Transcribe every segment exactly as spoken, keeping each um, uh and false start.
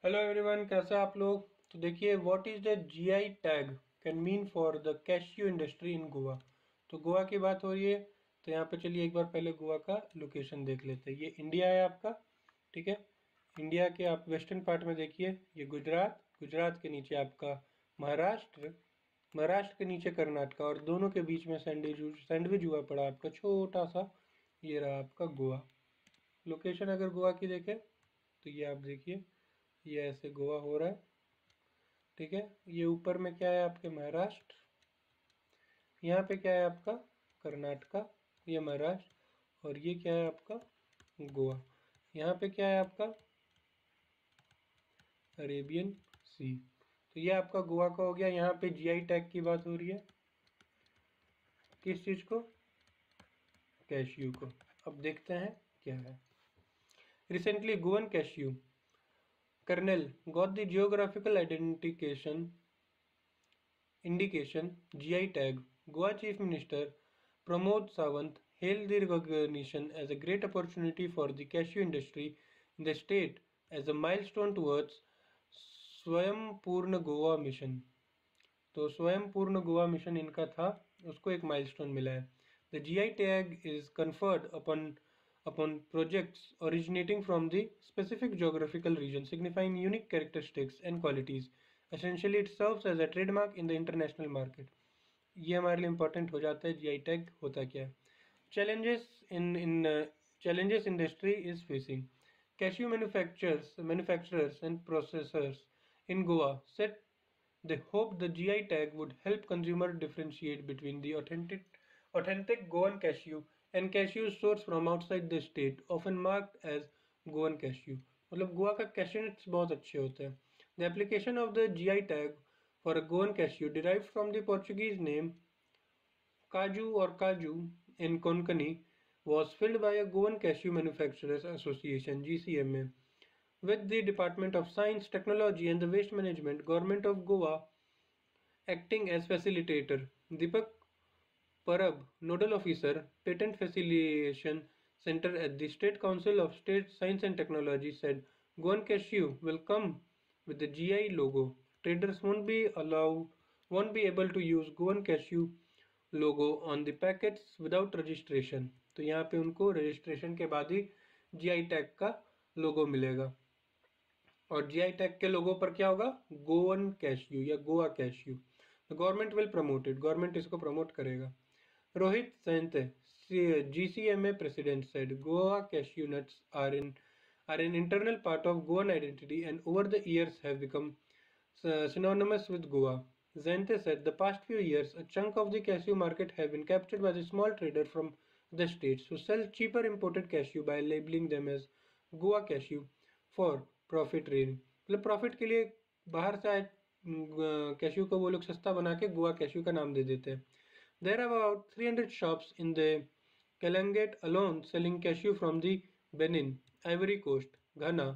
Hello everyone, कैसे हैं आप लोग। तो देखिए, what is the GI tag can mean for the cashew industry in Goa. तो गोवा की बात हो रही है, तो यहाँ पे चलिए एक बार पहले गोवा का लोकेशन देख लेते हैं। ये इंडिया है आपका, ठीक है। इंडिया के आप वेस्टर्न पार्ट में देखिए, ये गुजरात, गुजरात के नीचे आपका महाराष्ट्र, महाराष्ट्र के नीचे कर्नाटका, और दोनों के बीच में सैंडविच सैंडविच हुआ पड़ा आपका छोटा सा, ये रहा आपका गोवा। लोकेशन अगर गोवा की देखें तो ये आप देखिए, ये ऐसे गोवा हो रहा है, ठीक है। ये ऊपर में क्या है आपके महाराष्ट्र, यहाँ पे क्या है आपका कर्नाटका, ये महाराष्ट्र, और ये क्या है आपका गोवा। यहाँ पे क्या है आपका अरेबियन सी। तो ये आपका गोवा का हो गया। यहाँ पे जीआई टैग की बात हो रही है, किस चीज़ को, कैश्यू को। अब देखते हैं क्या है। Recently Goan cashew kernel got the geographical identification indication G I tag. Goa Chief Minister Pramod Sawant hailed the recognition as a great opportunity for the cashew industry in the state as a milestone towards स्वयं पूर्ण Goa mission. तो स्वयं पूर्ण Goa mission इनका था, उसको एक milestone मिला है। The G I tag is conferred upon upon projects originating from the specific geographical region, signifying unique characteristics and qualities. Essentially, it serves as a trademark in the international market. ये हमारे लिए important हो जाता है। GI tag होता क्या है। Challenges in in challenges industry is facing. Cashew manufacturers manufacturers and processors in Goa set they hoped the G I tag would help consumer differentiate between the authentic, authentic Goan cashew and cashews sourced from outside the state, often marked as Goan cashew. मतलब गोवा का cashew nuts बहुत अच्छे होते हैं. The application of the G I tag for a Goan cashew derived from the Portuguese name Kaju or Kaju in Konkani was filled by a Goan Cashew Manufacturers Association (G C M A). With the Department of Science, Technology and the Waste Management, Government of Goa acting as facilitator. Deepak Parab, Nodal Officer, Patent Facilitation Center at the State Council of State Science and Technology said, Goan Cashew will come with the G I logo. Traders won't be allowed, won't be able to use Goan Cashew logo on the packets without registration. तो यहाँ पे उनको registration के बाद ही GI tag का लोगो मिलेगा। और GI tag के लोगो पर क्या होगा, गोवन कैश्यू या Goa cashew. Government will promote it, government इसको प्रमोट करेगा। Rohit Zantye, GCMA president said Goa cashew nuts are in are an internal part of Goan identity and over the years have become uh, synonymous with Goa. Zante said the past few years a chunk of the cashew market have been captured by the small trader from the states who sell cheaper imported cashew by labeling them as Goa cashew for profit range. मतलब profit के लिए बाहर से आए cashew को वो लोग सस्ता बना के गोवा कैश्यू का नाम दे देते हैं। There are about three hundred shops in the Calangute alone selling cashew from the Benin, Ivory Coast, Ghana,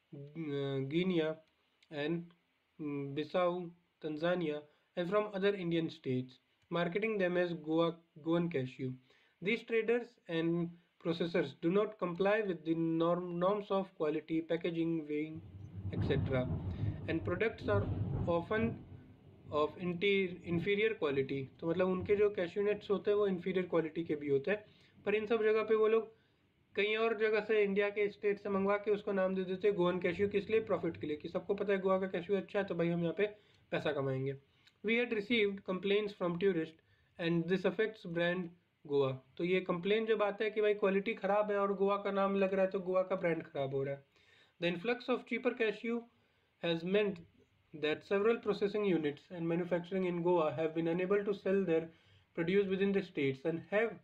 Guinea and Bissau, Tanzania and from other Indian states, marketing them as Goa Goan cashew. These traders and processors do not comply with the norm, norms of quality, packaging, weighing, et cetera. And products are often of inferior quality. तो मतलब उनके जो cashew nuts होते हैं वो inferior quality के भी होते हैं, पर इन सब जगह पे वो लोग कहीं और जगह से इंडिया के स्टेट से मंगवा के उसको नाम दे देते हैं गोवन कैश्यू। किस लिए, प्रॉफिट के लिए, कि सबको पता है गोवा का कैश्यू अच्छा है तो भाई हम यहाँ पे पैसा कमाएंगे। We had received complaints from tourist and this affects brand Goa. तो ये कंप्लेन जब आता है कि भाई क्वालिटी खराब है और गोवा का नाम लग रहा है तो गोवा का ब्रांड खराब हो रहा है। The influx of cheaper cashew has meant that several processing units and manufacturing in Goa have been unable to sell their produce within the states and have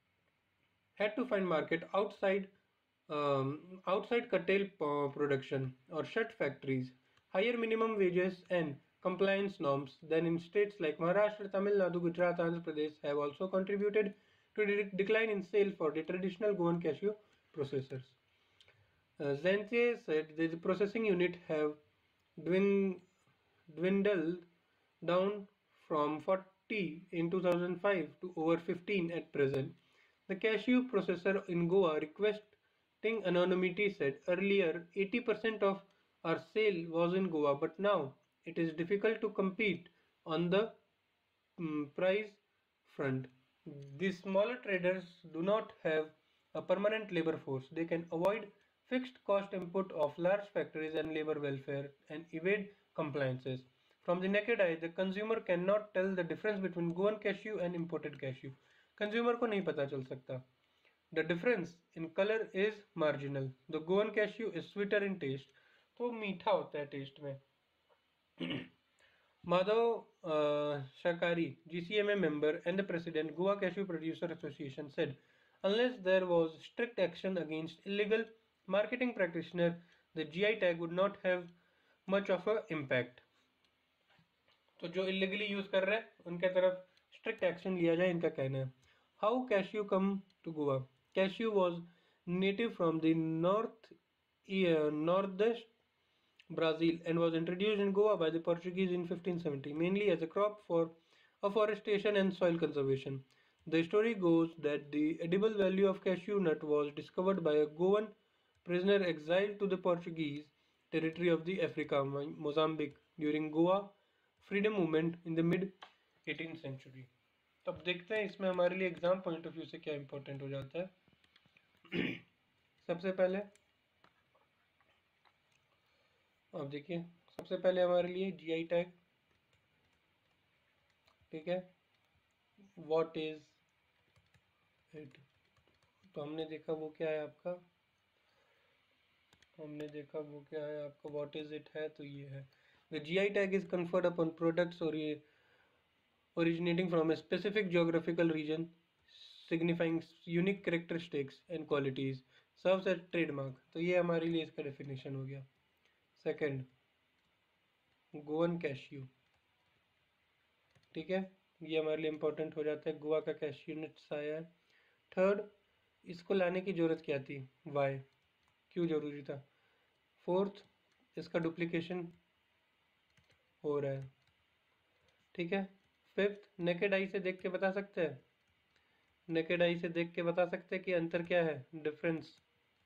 had to find market outside um, outside curtail uh, production or shut factories. Higher minimum wages and compliance norms than in states like Maharashtra, Tamil Nadu, Gujarat, Andhra Pradesh have also contributed to the decline in sale for the traditional Goan cashew processors. Uh, Zante said that the processing unit have dwin- dwindled down from forty in two thousand five to over fifteen at present. The cashew processor in Goa requesting anonymity said earlier eighty percent of Our sale was in Goa, but now it is difficult to compete on the mm, price front. These smaller traders do not have a permanent labor force. They can avoid fixed cost input of large factories and labor welfare and evade compliances. From the naked eye, the consumer cannot tell the difference between Goan cashew and imported cashew. Consumer को नहीं पता चल सकता. The difference in color is marginal. The Goan cashew is sweeter in taste. तो मीठा होता है test में. Madhav uh, Shakari, G C M A member and the president, Goa Cashew Producer Association, said, unless there was strict action against illegal marketing practitioner, the G I tag would not have much of a impact. तो जो illegally use कर रहे हैं उनके तरफ strict action लिया जाए, इनका कहना है. How cashew come to Goa? Cashew was native from the north uh, northwest Brazil and was introduced in Goa by the Portuguese in fifteen seventy, mainly as a crop for afforestation and soil conservation. The story goes that the edible value of cashew nut was discovered by a Goan prisoner exiled to the Portuguese territory of the Africa, Mozambique, during Goa freedom movement in the mid eighteenth century. तो अब देखते हैं इसमें हमारे लिए exam point of view से क्या important हो जाता है. सबसे पहले अब देखिए, सबसे पहले हमारे लिए जीआई टैग. ठीक है, व्हाट इज इट. तो हमने देखा वो क्या है आपका, हमने देखा वो क्या है आपका व्हाट इज इट है, तो ये है. The GI tag is conferred upon products और ये originating from a specific geographical region signifying unique characteristics and qualities serves as trademark. तो ये हमारे लिए इसका definition हो गया. Second, Goan cashew. ठीक है, ये हमारे लिए इम्पोर्टेंट हो जाता है. गोवा का कैश्यू नट्स आया है. थर्ड, इसको लाने की ज़रूरत क्या थी, वाई, क्यों ज़रूरी था. फोर्थ, इसका डुप्लीकेशन हो रहा है. ठीक है. फिफ्थ, नेकेड आई से देख के बता सकते हैं, नेकेड आई से देख के बता सकते हैं कि अंतर क्या है, डिफरेंस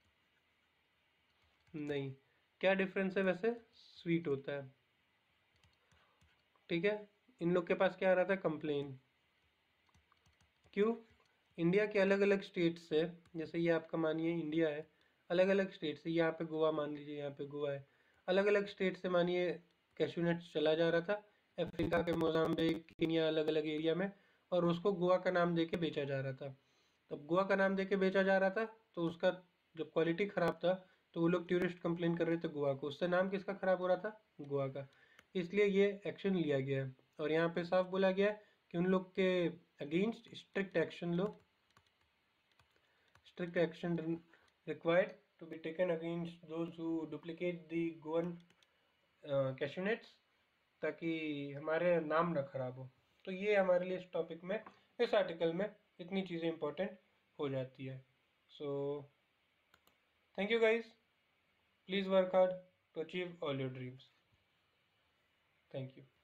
नहीं. क्या डिफरेंस है वैसे, स्वीट होता है. ठीक है. इन लोग के पास क्या आ रहा था, कंप्लेन. क्यों, इंडिया के अलग अलग स्टेट से, जैसे ये आपका मानिए इंडिया है, अलग अलग स्टेट से, यहाँ पे गोवा मान लीजिए, यहाँ पे गोवा है, अलग अलग स्टेट से मानिए कैश्यू नट चला जा रहा था अफ्रीका के मोजाम्बिक केनिया अलग अलग एरिया में, और उसको गोवा का नाम देके बेचा जा रहा था. तब गोवा का नाम देके बेचा जा रहा था तो उसका जब क्वालिटी ख़राब था तो वो लोग टूरिस्ट कंप्लेन कर रहे थे गोवा को, उससे नाम किसका ख़राब हो रहा था, गोवा का. इसलिए ये एक्शन लिया गया है. और यहाँ पे साफ बोला गया है कि उन लोग के अगेंस्ट स्ट्रिक्ट एक्शन लो, strict action required to be taken against those who duplicate the Goan cashew nuts, ताकि हमारे नाम ना खराब हो. तो ये हमारे लिए इस टॉपिक में, इस आर्टिकल में इतनी चीज़ें इंपॉर्टेंट हो जाती है. So thank you guys, please work hard to achieve all your dreams. Thank you.